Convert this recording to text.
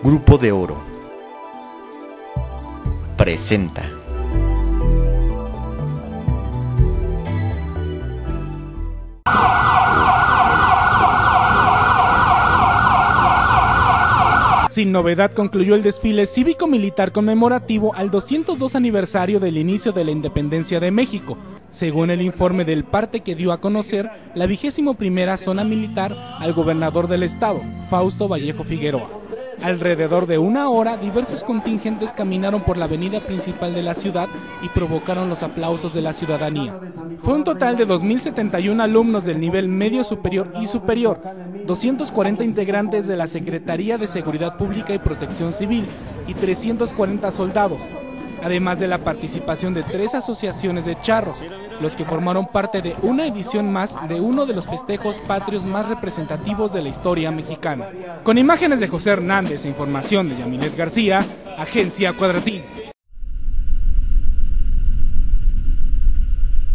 Grupo de Oro presenta. Sin novedad concluyó el desfile cívico-militar conmemorativo al 202 aniversario del inicio de la independencia de México, según el informe del parte que dio a conocer la 21ª zona militar al gobernador del estado, Fausto Vallejo Figueroa. Alrededor de una hora, diversos contingentes caminaron por la avenida principal de la ciudad y provocaron los aplausos de la ciudadanía. Fue un total de 2.071 alumnos del nivel medio superior y superior, 240 integrantes de la Secretaría de Seguridad Pública y Protección Civil y 340 soldados, además de la participación de 3 asociaciones de charros, los que formaron parte de una edición más de uno de los festejos patrios más representativos de la historia mexicana. Con imágenes de José Hernández e información de Yamilet García, Agencia Cuadratín.